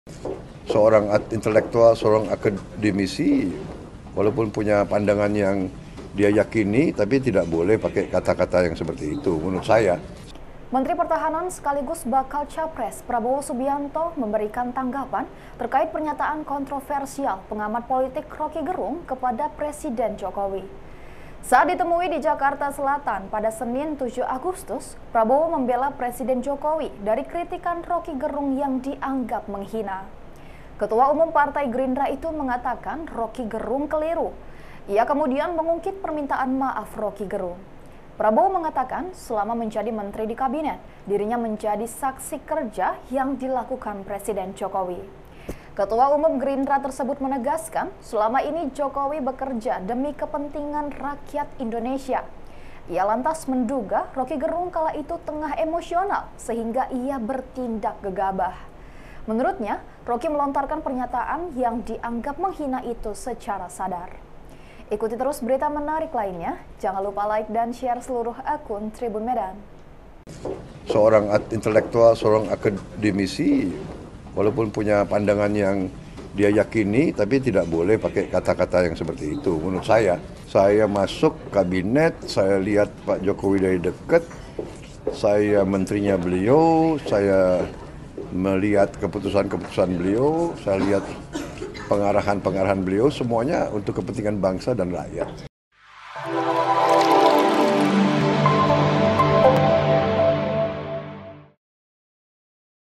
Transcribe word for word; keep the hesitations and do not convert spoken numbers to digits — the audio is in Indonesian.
Seorang intelektual, seorang akademisi, walaupun punya pandangan yang dia yakini, tapi tidak boleh pakai kata-kata yang seperti itu, menurut saya. Menteri Pertahanan sekaligus bakal Capres Prabowo Subianto memberikan tanggapan terkait pernyataan kontroversial pengamat politik Roky Gerung kepada Presiden Jokowi. Saat ditemui di Jakarta Selatan pada Senin tujuh Agustus, Prabowo membela Presiden Jokowi dari kritikan Roky Gerung yang dianggap menghina. Ketua Umum Partai Gerindra itu mengatakan Roky Gerung keliru. Ia kemudian mengungkit permintaan maaf Roky Gerung. Prabowo mengatakan selama menjadi menteri di kabinet, dirinya menjadi saksi kerja yang dilakukan Presiden Jokowi. Ketua Umum Gerindra tersebut menegaskan selama ini Jokowi bekerja demi kepentingan rakyat Indonesia. Ia lantas menduga Roky Gerung kala itu tengah emosional sehingga ia bertindak gegabah. Menurutnya, Roky melontarkan pernyataan yang dianggap menghina itu secara sadar. Ikuti terus berita menarik lainnya. Jangan lupa like dan share seluruh akun Tribun Medan. Seorang intelektual, seorang akademisi, walaupun punya pandangan yang dia yakini, tapi tidak boleh pakai kata-kata yang seperti itu, menurut saya. Saya masuk kabinet, saya lihat Pak Jokowi dari dekat, saya menterinya beliau, saya melihat keputusan-keputusan beliau, saya lihat pengarahan-pengarahan beliau, semuanya untuk kepentingan bangsa dan rakyat.